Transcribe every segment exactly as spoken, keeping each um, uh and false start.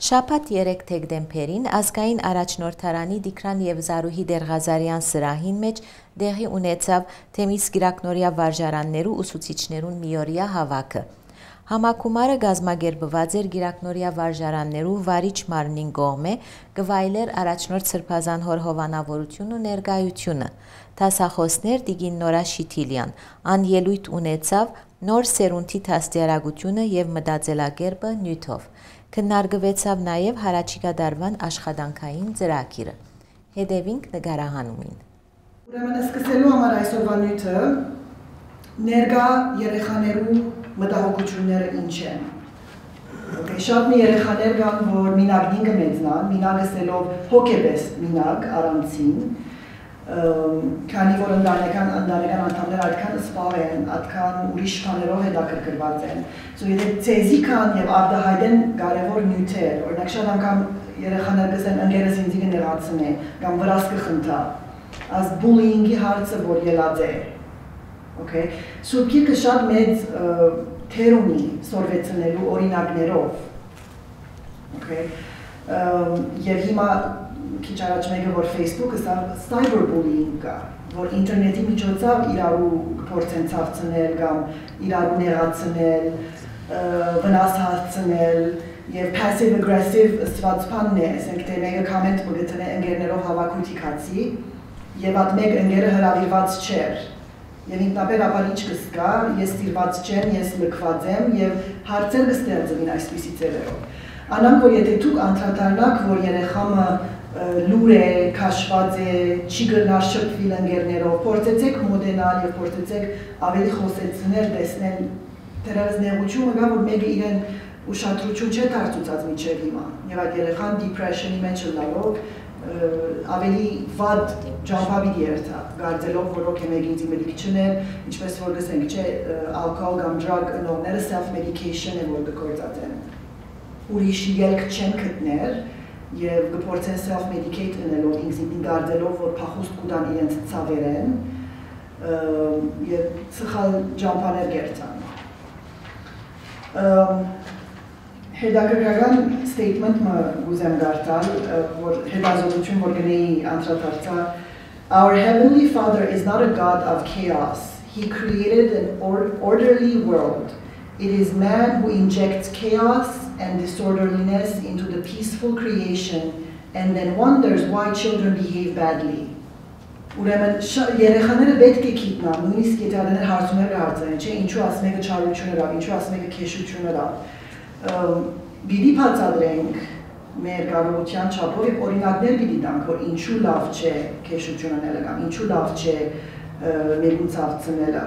Շաբաթ երեք դեկտեմբերին ազգային առաջնորդարանի Դիքրան և Զարուհի Դերղազարյան սրահին մեջ դեղի ունեցավ Թեմիս գիրակնորյա վարժարաններու ուսուցիչներուն միօրյա հավաքը։ Համակումարը գազմագերբված էր գիրակնորյա վարժարաններու վարիչ մարմնին կողմէ կվայելեր առաջնորդ Սրբազան հոր հովանավորությունն ու ներկայությունը։ Դասախոսներ Տիգին Նորա Շիթիլյան անելույթ ունեցավ նոր սերունդի դաստիարակությունը եւ մտածելակերպը նյութով։ Քննարկվեցավ նաև հարաճիգա դարվան աշխատանքային ծրագիրը։ Հետևինք նկարահանումին։ Ուրեմն սկսելու համար այսօրվա նյութը ներկա երեխաներու մտահոգությունները ինչ են։ Okay, շատ մի երեխաներ կան, որ մինագին կմեծնան, մինագը սելով հոգեբես մինագ առանցին, քանի որ ընտանեկան ընտանեկան անդամներ այդքան սպառ են, այդքան ուրիշ բաներով հետաքրքրված են։ So եթե ցեզի կան եւ արտահայտեն կարևոր նյութեր, օրինակ շատ անգամ երեխաներ կսեն ընկերս ինձ կներացնե, կամ վրաս կխնդա, as bullying-ի հարցը որ ելած է։ Okay, so գիրքը շատ մեծ թեր ունի սորվեցնելու օրինակներով։ Okay, եւ հիմա քիչ առաջ մեկը որ Facebook-ը սա cyberbullying կա, որ ինտերնետի միջոցով իրարու փորձեն ցավցնել կամ իրարու նեղացնել, վնաս հասցնել եւ passive aggressive ստվածփանն է, ասենք թե մեկը կոմենտ մգտնե ընկերներով հավաքույթի կացի եւ այդ մեկ ընկերը հրավիրված չէր։ Եվ ինքնաբեր ապար ինչ կսկա, ես ստիրված չեմ, ես լքված եմ և հարցեր կստեղծվին այսպիսի ձևերով։ Անանք, որ եթե դուք անդրադառնաք, որ երեխամը լուր է, քաշված է, չի գնար շփվել ընկերներով, փորձեցեք մոդենալ և փորձեցեք ավելի խոսեցնել, տեսնել, դեռևս նեղությունը կա, որ մեկը իրեն ուշադրություն չէ դարձուցած մինչև հիմա։ Եվ այդ երեխան depression-ի մեջ լալով ավելի վատ ջամփաբի երթա, գարձելով, որ ոք է մեկ ինձի մեդիկչն է, ինչպես որ գսենք չէ, ալկոհոլ կամ drug նողները self-medication է, որ կգործած են։ Ուրիշ ելք չեն գտներ և կփորձեն self-medicate ընելով ինքսին գարձելով, որ փախուստ կուտան իրենց ցավերեն և սխալ ջամփաներ գերցան։ Հետաքրքրական statement-ը գուզեմ գարտալ, որ հետազոտություն որ գնեի անդրադարձա, Our Heavenly Father is not a God of chaos. He created an or orderly world. It is man who injects chaos and disorderliness into the peaceful creation and then wonders why children behave badly. Ուրեմն երեխաները պետք է գիտնան, նույնիսկ եթե դրաներ հարցումներ կհարցնեն, չէ, ինչու ասում եկը չարություն ըրավ, ինչու ասում եկը քեշություն ըրավ։ Բիդի բացատրենք մեր կարողության չափով և օրինակներ պիտի տանք, որ ինչու լավ չէ քեշություն անելը կամ ինչու լավ չէ մերուն ցավցնելը։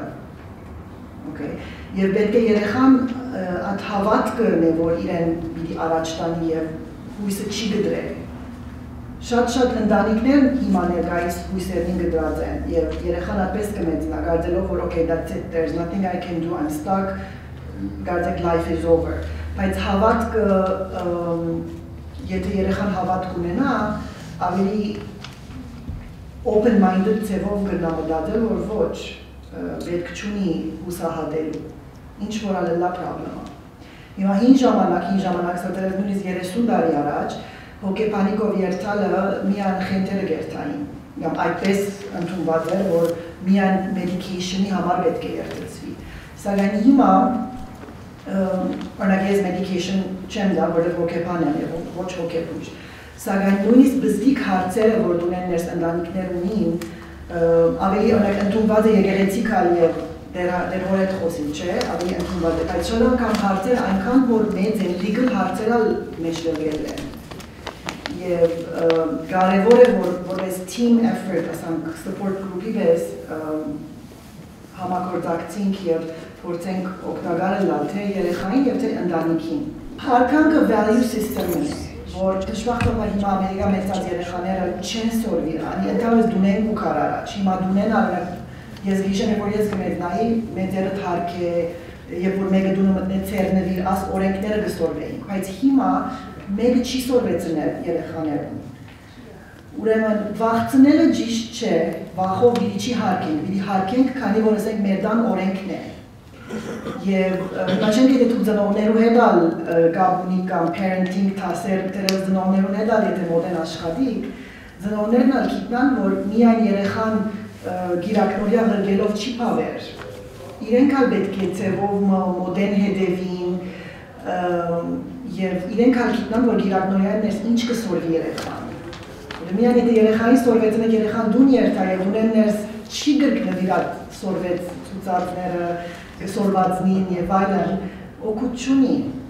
Եվ պետք է երեխան այդ հավատքը ունի, որ իրեն պիտի առաջ տանի և հույսը չի գդրե։ Շատ-շատ ընտանիքներ հիմա ներկայիս հույսերին գդրած են և երեխան այդպես կմեծնա, կարծելով, որ okay, that's it, there's nothing I can do, I'm stuck, կարծեք life is over։ Բայց հավատքը, եթե երեխան հավատք ունենա, ավելի open-minded ձևով կնա մտածել, որ ոչ, պետք չունի հուսահատելու, ինչ որ ալելա պրոբլեմա։ Հիմա հին ժամանակ, հին ժամանակ սրտերև նույնիսկ երեսուն տարի առաջ, հոգեպանիկով երթալը միան խենթերը գերթային, կամ այդպես ընդունված էր, որ միան medication-ի համար պետք է երթեցվի։ Սակայն հիմա օրինակ ես medication չեմ դա, որտեղ հոգեպան եմ և ոչ հոգեպույժ։ Սակայն նույնիսկ բզդիկ հարցերը, որ ունեն ներս ընտանիքներ ունին, ավելի օրինակ ընդունված է եկեղեցիկալ և դեր հոր հետ խոսին, չէ, ավելի ընդունված է, բայց շատ անգամ հարցեր այնքան, որ մեծ են, legal հարցերալ մեջտեղել են։ Եվ կարևոր է, որ որպես team effort, ասանք support group-ի պես համագործակցենք և փորձենք օգտակար լալ թե երեխային և թե ընտանիքին։ Հարկանքը value system-ն է, որ դժբախտաբար հիմա Ամերիկա մեծած երեխաները չեն սորվի, ընդհանրապես դունեն ու կար առաջ, հիմա դունեն արնակ, ես գիշեմ է, որ ես կմետնայի, մեծերը թարք է, երբ որ մեկը դունը մտնե ծերնվիր, աս օրենքները կսորվեին, բայց հիմա մեկը չի սորվեցնել երեխաներում։ Ուրեմն վախցնելը ճիշտ չէ, վախով պիտի չի հարկենք, պիտի հարկենք, քանի որ ասենք մեր դան օրենքն է։ Եվ հիմա չենք եթե դուք ծնողներու հետ ալ կապ ունի կամ parenting տասեր դերև ծնողներուն հետ ալ եթե մոդեն աշխատիկ, ծնողներն ալ գիտնան, որ միայն երեխան գիրակնորյա ղրգելով չի պավեր։ Իրենք ալ պետք է ձևով մոդեն հետևին և իրենք ալ գիտնան, որ գիրակնորյա ներս ինչ կսորվի երեխան։ Միայն եթե երեխային սորվեց նեք երեխան դուն երթա և ունեն ներս չի գրկնվ իրատ սորվեց ծուցածները սորվածնին և այլն օգուտ չունի։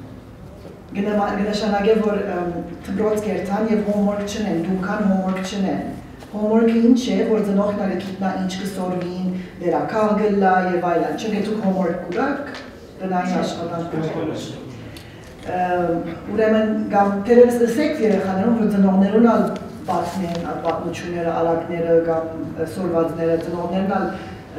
Գնաշանագե, որ թբրոց կերթան և հոմորք չնեն, դունքան հոմորք չնեն։ Հոմորքը ինչ է, որ ծնողքն ալը գիտնա ինչ կսորվին, վերակալ գլա և այլն։ Չնք է դուք հոմորք կուրակ, տնային աշխատանք կուրակ։ Ուրեմն գամ տերևս ըսեք երեխաներում, որ ծնողներուն ալ պատմեն, պատմությունները, ալակները կամ սորվածները, ծնողներն ալ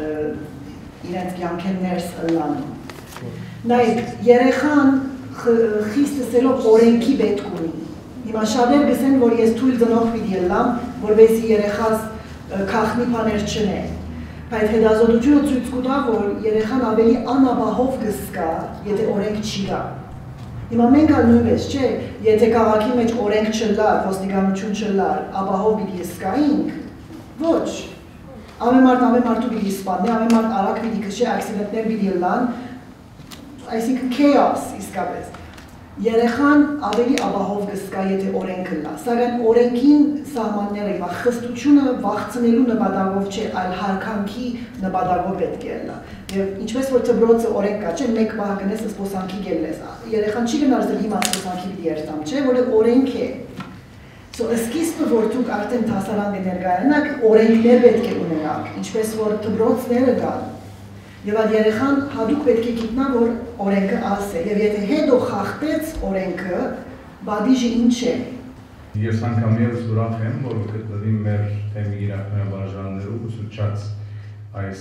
իրենց կյանքեն ներս ըլլանում։ Նայք, երեխան խիստ ըսելով օրենքի պետք ունի։ Հիմա շատեր գսեն, որ ես թույլ ծնող պիտի ըլլամ, որովհետեւ երեխաս քաղնի բաներ չնեն։ Բայց հետազոտությունը ցույց կտա, որ երեխան ավելի անապահով կզգա, եթե օրենք չի գա։ Հիմա մենք ալ նույնպես, չէ, եթե քաղաքի մեջ օրենք չլար, ոստիկանություն չլար, ապահով պիտի զգայինք, ոչ։ Ամեն մարդ ամեն մարդու պիտի սպաննի, ամեն մարդ արագ պիտի քշի, ակսիդենտներ պիտի լան, այսինքն chaos իսկապես։ Երեխան ավելի ապահով կզգա, եթե օրենքը լա, սակայն օրենքին սահմանները հիմա խստությունը վախցնելու նպատակով չէ, այլ հարկանքի նպատակով պետք է լա։ Եվ ինչպես որ դպրոցը օրենք կա, չէ, մեկ պահ գնես սպոսանքի գելես, երեխան չի գնարզել հիմա սպոսանքի պիտի երթամ, չէ, որ օրենք է։ So սկիզբը որ դուք արդեն դասարան կներկայանաք, օրենքներ պետք է ունենաք, ինչպես որ դպրոցները կան։ Եվ այդ երեխան հատուկ պետք է գիտնա, որ օրենքը աս է, և եթե հետո խախտեց օրենքը, բադիժը ինչ է։ Ես անգամ ևս ուրախ եմ, որ գտնվի մեր թեմի իրականաբաժաններու ուսուցած այս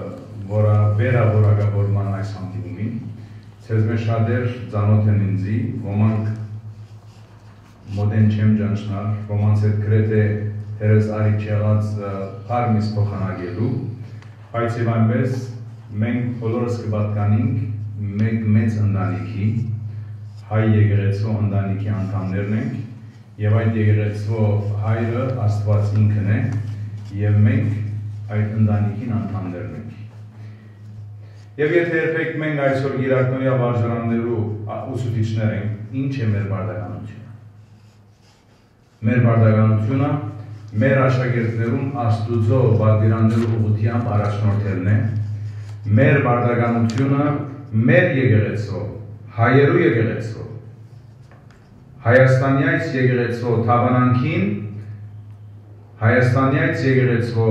վերավորակավորման այս հանդիպումին։ Ցեզ մեջ շատեր ծանոթ են ինձի, ոմանք մոդեն չեմ ճանչնար, ոմանց հետ գրեթե դերս արի չեղած պարմիս փոխանակելու, բայց և այնպես մենք բոլորս կպատկանենք մեկ մեծ ընտանիքի, հայ եկեղեցու ընտանիքի անդամներն ենք, և այդ եկեղեցու հայրը Աստված ինքն է, և մենք այդ ընտանիքին անդամներն ենք։ Եվ եթե երբեք մենք այսօր գիրակնորյա վարժարաններու ուսուցիչներ ենք, ինչ է մեր բարդականությունը։ Մեր բարդականությունը մեր աշակերտներուն Աստուծո պատվիրաններու ուղղությամբ առաջնորդելն է, մեր բարդականությունը մեր եկեղեցու, հայերու եկեղեցու, Հայաստանյայց եկեղեցու թավանանքին, Հայաստանյայց եկեղեցու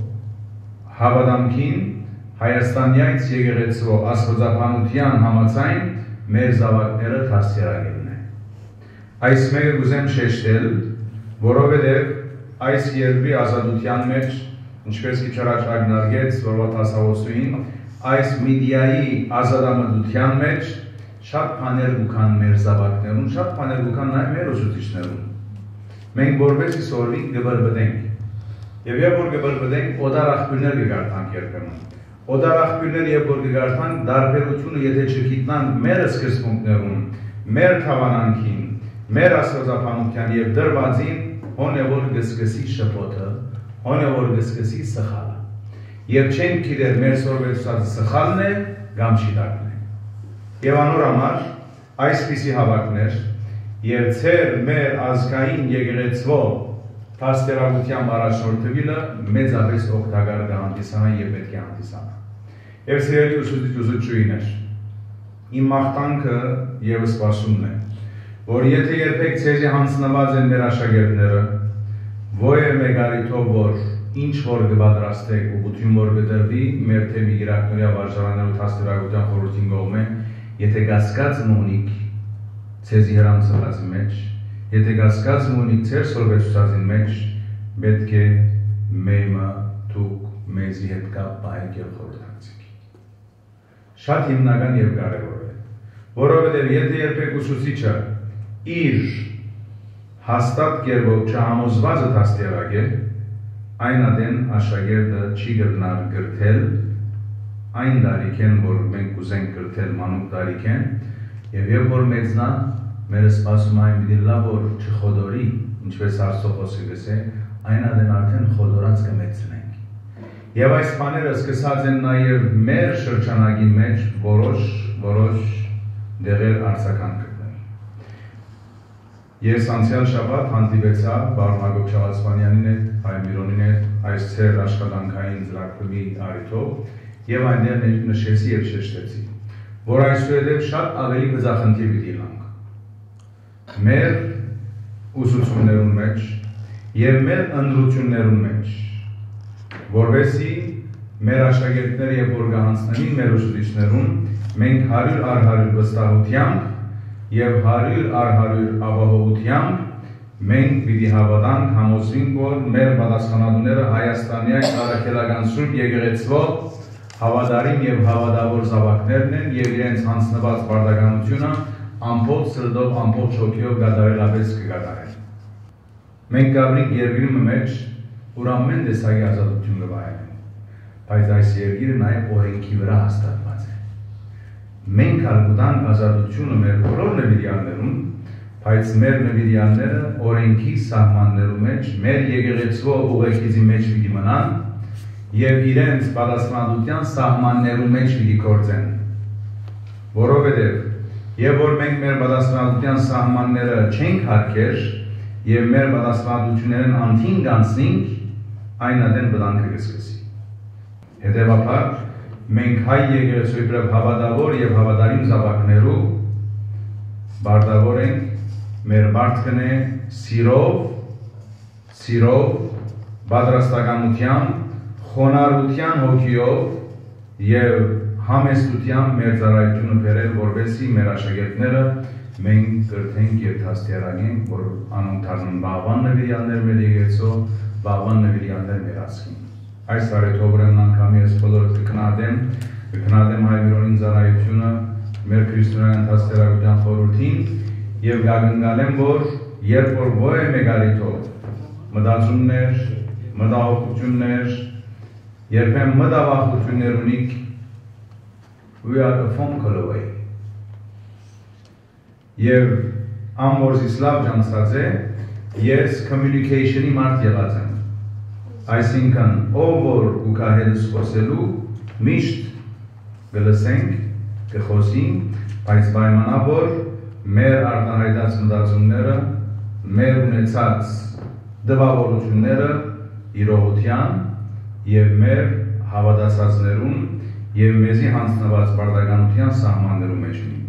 հավատամքին, Հայաստանյայց եկեղեցու աստվածաբանության համաձայն մեր զավակները դաստիարակելն է։ Այս մեկը կուզեմ շեշտել, որովհետև այս երկրի ազատության մեջ, ինչպես քիչ առաջ ակնարկեց Որոտ Ասավոսուին, այս մեդիայի ազատամտության մեջ շատ բաներ կան մեր զավակներուն, շատ բաներ կան նաև մեր ուսուցիչներուն։ Մենք որպես իսորվիկ կբրբդենք, եւ երբ որ կբրբդենք, օդար աղբյուրներ կգարտանք երբեմն։ Օդար աղբյուրներ երբ որ կգարտանք, դարբերությունը եթե չգիտնան մեր սկզբունքներուն, մեր թավանանքին, մեր աստվածաբանության եւ դրվածին, հոն է որ կսկսի շփոթը, հոն է որ կսկսի սխալը։ Եվ չենք գիտեր մեր սորվեցուցածը սխալն է կամ շիտակն է։ Եվ անոր համար այսպիսի հավաքներ եւ ծեր մեր ազգային եկեղեցվո դաստիարակության առաջնորդելը մեծապես օգտակար կհանդիսանա եւ պետք է հանդիսանա։ Եվ սիրելի ուսուցիչներ, իմ մաղթանքը եւ սպասումն է, որ եթե երբեք ցեզի հանձնված են մեր աշակերտները, ովեր մեգարիթով որ ինչ որ կպատրաստեք ուղղություն որ կդրվի մեր թեմի գիրակնորյա վարժարաններու դաստիարակության խորհրդին կողմէ, եթե կասկած ունիք ցեզի հրամցվածի մեջ, եթե կասկած ունիք ձեր սորվեցուցածի մեջ, պետք է մեմը դուք մեզի հետ կապ պահեք եւ խորհրդակցեք։ Շատ հիմնական եւ կարեւոր է, որովհետեւ եթե երբեք ուսուցիչը իր հաստատ կերպով չհամոզվածը դաստիարակ է, այն ադեն աշակերտը չի գտնար գրթել այն դարիքեն, որ մենք կուզենք կրթել մանուկ դարիքեն, եւ երբ որ մեծնա, մեր սպասում այն պիտի լավ որ չխոդորի, ինչպես Արսոխոսը գսե, այն adեն արդեն խոդորած կմեծնենք։ Եվ այս բաները սկսած են նաև մեր շրջանագի մեջ որոշ որոշ դեղեր արձական գտնել։ Ես անցյալ շաբաթ հանդիպեցա Բարոն Հակոբ Չաղացմանյանին հետ, Հայ Միրոնին հետ, այս ծեր աշխատանքային ծրագրի առիթով եւ այնտեղ նշեցի եւ շեշտեցի, որ այսուհետեւ շատ ավելի բզախնդիր պիտի լինենք։ Մեր ուսուցումներուն մեջ եւ մեր ընդրություններուն մեջ, որովհետեւ մեր աշակերտները եւ որ գահանցնեն մեր ուսուցիչներուն, մենք հարյուր առ հարյուր վստահությամբ եւ հարյուր առ հարյուր ապահովությամբ մենք պիտի հավատանք, համոզվենք, որ մեր պատասխանատուները Հայաստանյան Արաքելական Սուրբ Եկեղեցվով հավատարիմ եւ հավատավոր զավակներն են եւ իրենց հանձնված բարդականությունը ամբողջ սրտով, ամբողջ հոգիով կատարելապես կկատարեն։ Մենք գաբրիկ երկրի մեջ ուր ամեն տեսակի ազատություն կվայելենք, բայց այս երկիրը նաեւ օրենքի վրա հաստատված է։ Մենք ալկուտանք ազատությունը մեր բոլոր նվիրյալներուն, բայց մեր նվիրյալները օրենքի սահմաններու մեջ, մեր եկեղեցվով ուղեկիցի մեջ պիտի մնան եւ իրենց պատասխանատվության սահմաններու մեջ պիտի գործեն։ Որովհետեւ եւ որ մենք մեր պատասխանատվության սահմանները չենք հարգեր եւ մեր պատասխանատվություններն անթին կանցնենք, այն adեն բնանքը կսկսի։ Հետևաբար մենք հայ եկեղեցու իբրև հավատավոր եւ հավատարիմ զավակներու բարդավոր ենք մեր մարդկն է սիրով, սիրով, պատրաստականությամբ, խոնարհության հոգիով եւ համեստությամբ մեր ծառայությունը բերել, որովհետեւ մեր աշակերտները մենք կրթենք եւ դաստիարակենք, որ անոնք դառնան բաղվան նվիրյալներ մեր եկեղեցու, բաղվան նվիրյալներ մեր ազգին։ Այս տարեթողերն անգամ ես բոլորը կքննադեմ, կքննադեմ Հայ Միրոնին ծառայությունը մեր քրիստոնեական դաստիարակության խորհրդին եւ գագնգալեմ, որ երբ որ ո՞ր մեգալիթով մտածումներ, մտահոգություններ, երբեմն մտավախություններ ունիք, we are a phone call away. Եվ ամորզիս լավ ջանցած է, ես communication-ի մարդ եղած եմ։ Այսինքն, ով որ ուկահելս խոսելու, միշտ գլսենք, կխոսենք, բայց պայմանավոր մեր արտահայտած մտածումները, մեր ունեցած դվավորությունները իրողության եւ մեր հավատացածներուն եւ մեզի հանձնված բարդականության սահմաններու մեջ ունի։